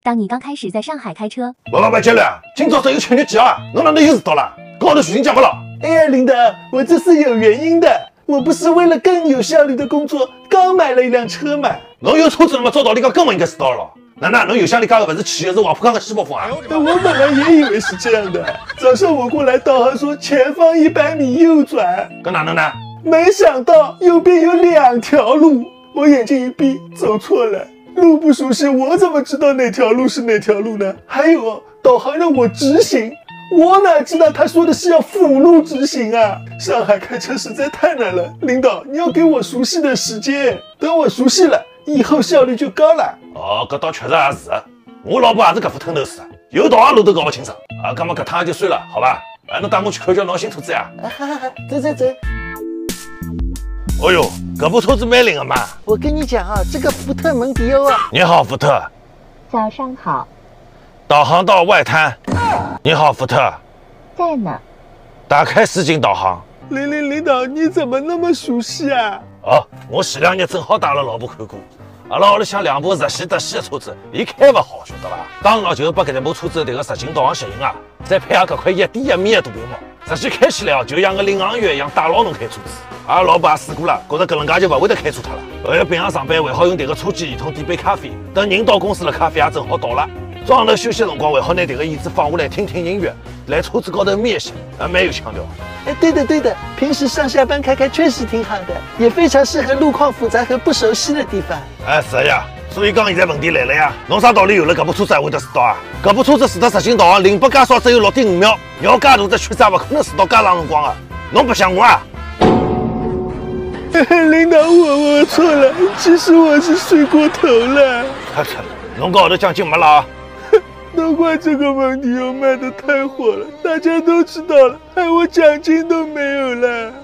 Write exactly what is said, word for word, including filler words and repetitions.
当你刚开始在上海开车， 喂喂喂，杰伦，今朝只有七日几啊？侬哪能又迟到了？跟我头事情讲不了。 哎呀，领导，我这是有原因的，我不是为了更有效率的工作，刚买了一辆车嘛。 侬有车子了嘛？照道理讲根本应该迟到了。哪能？侬油箱里加的不是汽油，是黄浦江的西北风啊？ 我本来也以为是这样的，早上我过来导航说前方一百米右转， 搿哪能呢？ 没想到右边有两条路，我眼睛一闭，走错了。路不熟悉，我怎么知道哪条路是哪条路呢？还有，导航让我直行，我哪知道他说的是要辅路直行啊！上海开车实在太难了，领导，你要给我熟悉的时间，等我熟悉了，以后效率就高了。 哦，搿倒确实也是，我老婆也是搿副吞头师，有导航路都搞不清楚啊。搿么搿趟也就算了，好吧？哎，侬带我去看叫侬新车子呀？ 啊哈哈，走走走。 哦哟，搿部车子蛮灵的嘛！ 我跟你讲啊，这个福特蒙迪欧啊。 你好，福特。 早上好， 导航到外滩。你好，福特。 在呢。 打开实景导航。 领领领导，你怎么那么熟悉啊？ 哦，我前两日正好带了老婆看过。阿拉屋里向两部日系德系的车子，伊开勿好，晓得伐？刚好就把搿部车子的迭个实景导航吸引啊，再配合搿块一点一米的大屏幕，实际开起来哦，就像个领航员一样带牢侬开车子。阿拉老婆也试过了，觉着搿能介就勿会得开错脱了。后来平常上班还好用迭个车机系统点杯咖啡，等人到公司了，咖啡也正好到了。早上头休息的辰光还好拿迭个椅子放下来听听音乐，来车子高头眯一歇，啊，蛮有腔调。 哎，对的对的，平时上下班开开确实挺好的，也非常适合路况复杂和不熟悉的地方。 哎，是呀，所以讲现在问题来了呀，侬啥道理有了搿部车子还会得迟到啊？搿部车子试的实景导航，零百加速只有六点五秒，要介大的圈子也勿可能迟到介长辰光啊！侬白相我啊？ 领导，我我错了，其实我是睡过头了。 呵呵，侬跟后头奖金没了啊？ 都怪这个蒙迪欧卖的太火了，大家都知道了，害我奖金都没有了。